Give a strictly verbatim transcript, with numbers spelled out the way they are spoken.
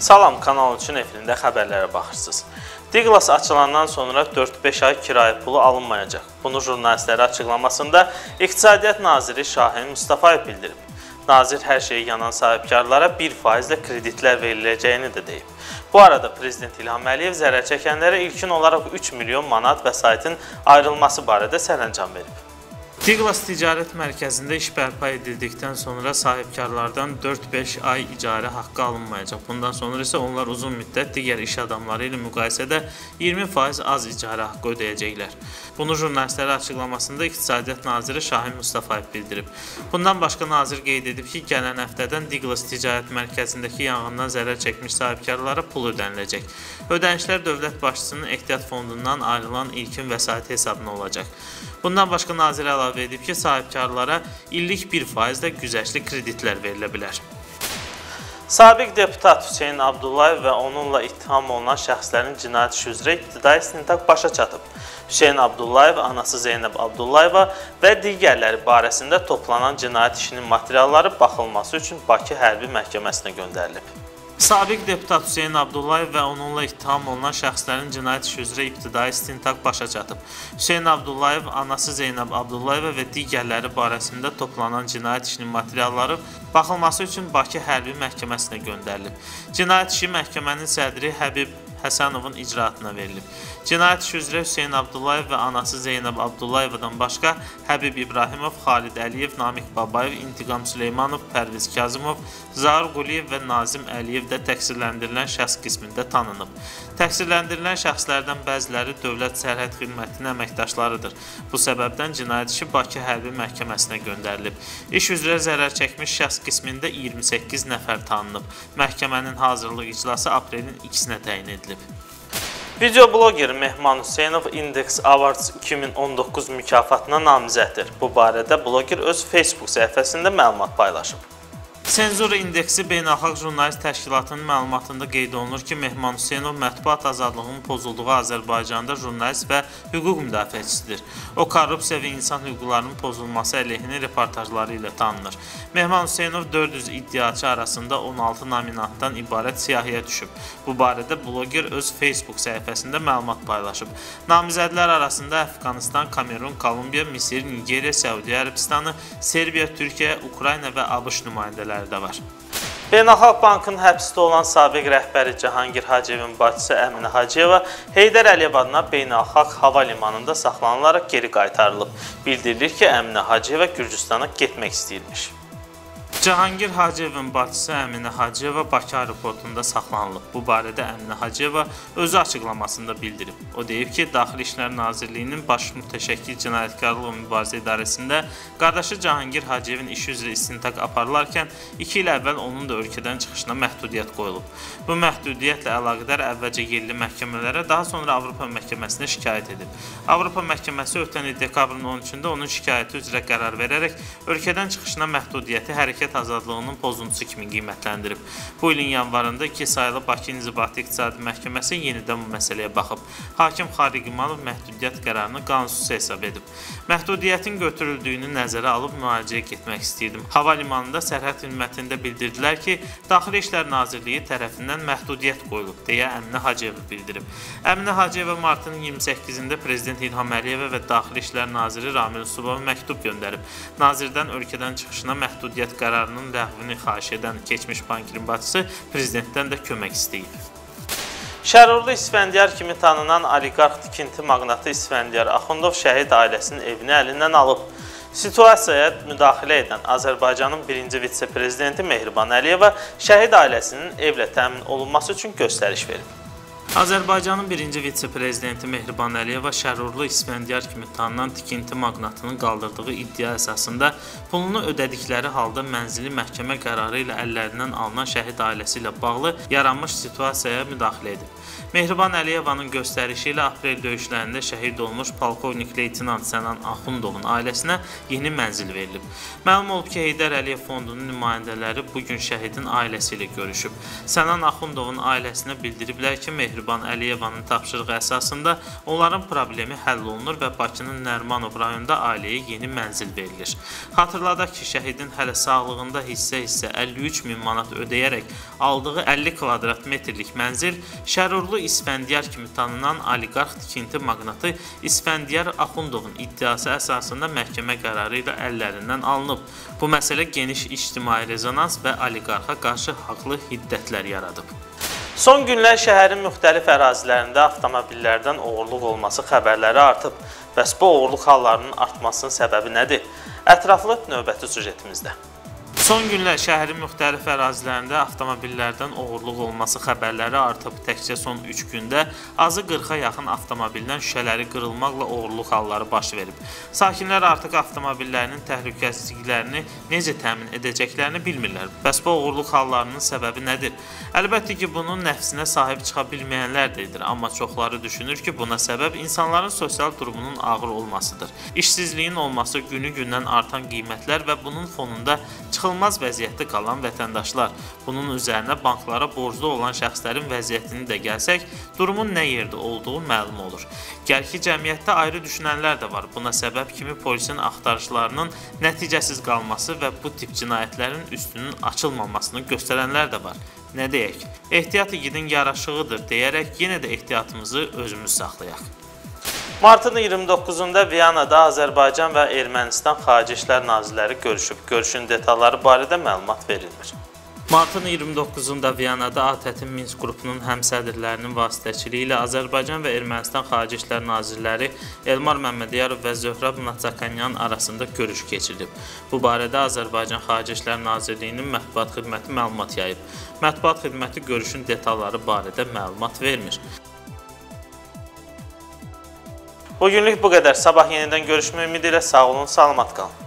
Salam, Kanal üçün efirində xəbərlərə baxırsınız. Douglas açılandan sonra dörd-beş ay kirayə pulu alınmayacaq. Bunu jurnalistlərə açıqlamasında İqtisadiyyat Naziri Şahin Mustafayev bildirib. Nazir hər şeyi yanan sahibkarlara bir faizlə kreditlər veriləcəyini də deyib. Bu arada Prezident İlham Əliyev zərər çəkənlərə ilkin olaraq üç milyon manat vəsaitin ayrılması barədə sərəncam verib. Douglas Ticarət Mərkəzində iş bərpa edildikdən sonra sahibkarlardan dörd-beş ay icarə haqqı alınmayacaq. Bundan sonra isə onlar uzun müddət digər iş adamları ilə müqayisədə iyirmi faiz az icarə haqqı ödəyəcəklər. Bunu jurnalistlərə açıqlamasında İqtisadiyyat Naziri Şahin Mustafayev bildirib. Bundan başqa nazir qeyd edib ki, gələn həftədən Douglas Ticarət Mərkəzindəki yanğından zərər çəkmiş sahibkarlara pul ödəniləcək. Ödənişlər dövlət başçısının ehtiyat fondundan ayrılan ilkin vəsait hesabına olacaq. Bundan başqa nazir əlavə edib ki, sahibkarlara illik bir faizlə güzəştli kreditlər verilə bilər. Sabiq deputat Hüseyn Abdullayev və onunla ittiham olunan şəxslərin cinayət işi üzrə ibtidai istintaq başa çatıb. Hüseyn Abdullayev, anası Zeynəb Abdullayeva və digərləri barəsində toplanan cinayət işinin materialları baxılması üçün Bakı Hərbi Məhkəməsinə göndərilib. Sabiq deputat Hüseyn Abdullayev və onunla ittiham olunan şəxslərin cinayət işi üzrə ibtidai istintaq başa çatıb. Hüseyn Abdullayev, anası Zeynəb Abdullayeva və digərləri barəsində toplanan cinayət işinin materialları baxılması üçün Bakı Hərbi Məhkəməsinə göndərilib. Cinayət işi məhkəmənin sədri Həbib Həsənovun icraatına verilib. Cinayət işi üzrə Hüseyn Abdullayev və anası Zeynəb Abdullayevadan başqa Həbib İbrahimov, Xalid Əliyev, Namiq Babayev, İntiqam Süleymanov, Pərviz Kazımov, Zaur Quliyev və Nazim Əliyev də təqsirləndirilən şəxs qismində tanınıb. Təqsirləndirilən şəxslərdən bəziləri Dövlət Sərhəd Xidmətinin əməkdaşlarıdır. Bu səbəbdən cinayət işi Bakı Hərbi Məhkəməsinə göndərilib. İş üzrə zərər çəkmiş şəxs qismində iyirmi səkkiz nəfər tanınıb. Məhkəmənin hazırlıq iclası aprelin ikisinə təyin edilib. Videobloger Mehman Hüseynov Index Awards iki min on doqquz mükafatına namizəddir. Bu barədə bloger öz Facebook səhifəsində məlumat paylaşıb. Senzura İndeksi Beynəlxalq Jurnalist Təşkilatının məlumatında qeyd olunur ki, Mehman Hüseynov mətbuat azadlığının pozulduğu Azərbaycanda jurnalist və hüquq müdafiəçisidir. O, korrupsiya və insan hüquqlarının pozulması əleyhinə reportajları ilə tanınır. Mehman Hüseynov dörd yüz iddiaçı arasında on altı nominantdan ibarət siyahıya düşüb. Bu barədə bloger öz Facebook səhifəsində məlumat paylaşıb. Namizədlər arasında Əfqanistan, Kamerun, Kolumbiya, Misir, Nigeriya, Səudiyyə Ərəbistanı, Serbiya, Türkiyə, Ukrayna və ABŞ nümayəndələri də var. Beynəlxalq Bankın həbsdə olan sabiq rəhbəri Cahangir Hacıyevin bacısı Əminə Hacıyeva Heydər Əliyev adına beynəlxalq hava limanında saxlanılaraq geri qaytarılıb. Bildirilir ki, Əminə Hacıyeva Gürcüstana getmək istəyirmiş. Cahangir Hacıyevin bacısı Əminə Hacıyeva Bakı aeroportunda saxlanılıb. Bu barədə Əminə Hacıyeva özü açıqlamasında bildirib. O deyib ki, Daxili İşlər Nazirliyinin baş mütəşəkkil cinayətkarlıq və mübarizə idarəsində qardaşı Cahangir Hacıyevin işi üzrə istintaq aparılarkən iki il əvvəl onun da ölkədən çıxışına məhdudiyyət qoyulub. Bu məhdudiyyətlə əlaqədar əvvəlcə yerli məhkəmələrə, daha sonra Avropa məhkəməsinə şikayət edib. Avropa məhkəməsi ötən il dekabrın on üçündə onun şikayəti üzrə qərar verərək ölkədən çıxışına məhdudiyyəti hərəkət azadlığının pozuntusu kimi qiymətləndirib. Bu ilin yanvarında iki sayılı Bakı İnzibati İqtisadi Məhkəməsi yenidən bu məsələyə baxıb. Hakim Xariq İmanov məhdudiyyət qərarını qanunsuz hesab edib. Məhdudiyyətin götürüldüyünü nəzərə alıb müalicəyə getmək istəyirdim. Hava limanında sərhəd xidmətində bildirdilər ki, Daxili İşlər Nazirliyi tərəfindən məhdudiyyət qoyulub, deyə Əminə Hacıyeva bildirib. Əminə Hacıyeva martın iyirmi səkkizində Prezident İlham Əliyevə və Daxili İşlər Naziri Ramil Usubova məktub göndərib. Nazirdən ölkədən çıxışına məhdudiyyət qərarının ləğvini xahiş edən keçmiş bankirin bacısı Prezidentdən də kömək istəyib. Şərurlu İsfəndiyar kimi tanınan oliqarx tikinti maqnatı İsfəndiyar Axundov şəhid ailəsinin evini əlindən alıb. Situasiyaya müdaxilə edən Azərbaycanın birinci vitse-prezidenti Mehriban Əliyeva şəhid ailəsinin evlə təmin olunması üçün göstəriş verib. Azərbaycanın birinci vitse-prezidenti Mehriban Əliyeva Şərurlu İsfəndiyar kimi tanınan tikinti maqnatının qaldırdığı iddia əsasında pulunu ödədikləri halda mənzili məhkəmə qərarı ilə əllərindən alınan şəhid ailəsi ilə bağlı yaranmış situasiyaya müdaxilə edib. Mehriban Əliyevanın göstərişi ilə aprel döyüşlərində şəhid olmuş polkovnik leytenant Sənan Axundovun ailəsinə yeni mənzil verilib. Məlum olub ki, Heydər Əliyev fondunun nümayəndələri bugün şəhidin ailəsi ilə görüşüb. Sənan Axundovun ailəsinə bildiriblər ki, Mehriban Mehriban Əliyevanın tapşırığı əsasında onların problemi həll olunur və Bakının Nərimanov rayonunda ailəyə yeni mənzil verilir. Xatırladaq ki, şəhidin hələ sağlığında hissə-hissə əlli üç min manat ödəyərək aldığı əlli kvadrat metrlik mənzil Şərurlu İsfəndiyar kimi tanınan oliqarx tikinti maqnatı İsfəndiyar Axundovun iddiası əsasında məhkəmə qərarı ilə əllərindən alınıb. Bu məsələ geniş ictimai rezonans və oliqarxa qarşı haqlı hiddətlər yaradıb. Son günlər şəhərin müxtəlif ərazilərində avtomobillərdən oğurluq olması xəbərləri artıb. Bəs bu oğurluq hallarının artmasının səbəbi nədir? Ətraflı növbəti süjetimizdə. Son günlər şəhərin müxtəlif ərazilərində avtomobillərdən oğurluq olması xəbərləri artıb. Təkcə son üç gündə azı qırxa yaxın avtomobildən şüşələri qırılmaqla oğurluq halları baş verib. Sakinlər artıq avtomobillərinin təhlükəsizliklərini necə təmin edəcəklərini bilmirlər. Bəs bu oğurluq hallarının səbəbi nədir? Əlbəttə ki, bunun nəfsinə sahib çıxa bilməyənlər də edir. Amma çoxları düşünür ki, buna səbəb insanların sosial durumunun ağır olmasıdır. İşsizliyin olması, günü-gündən artan qiymətlər və bunun fonunda çıxılmaz vəziyyətdə qalan vətəndaşlar. Bunun üzərinə banklara borclu olan şəxslərin vəziyyətini də gəlsək, durumun nə yerdə olduğu məlum olur. Gəl ki, cəmiyyətdə ayrı düşünənlər də var. Buna səbəb kimi polisin axtarışlarının nəticəsiz qalması və bu tip cinayətlərin üstünün açılmamasını göstərənlər də var. Nə deyək? Ehtiyat igidin yaraşığıdır deyərək yenə də ehtiyatımızı özümüz saxlayaq. Martın iyirmi doqquzunda Viyanada Azərbaycan və Ermənistan Xarici İşlər Nazirləri görüşüb. Görüşün detalları barədə məlumat verilmir. Martın iyirmi doqquzunda Viyanada ATƏT-in Minsk qrupunun həmsədrlərinin vasitəçiliyi ilə Azərbaycan və Ermənistan Xarici İşlər Nazirləri Elmar Məmmədiyarov və Zöhrəb Natsakanyan arasında görüş keçirilib. Bu barədə Azərbaycan Xarici İşlər Nazirliyinin mətbuat xidməti məlumat yayıb. Mətbuat xidməti görüşün detalları barədə məlumat vermir. Bugünlük bu qədər. Sabah yenidən görüşmək ümidi ilə sağ olun, salamat qalın.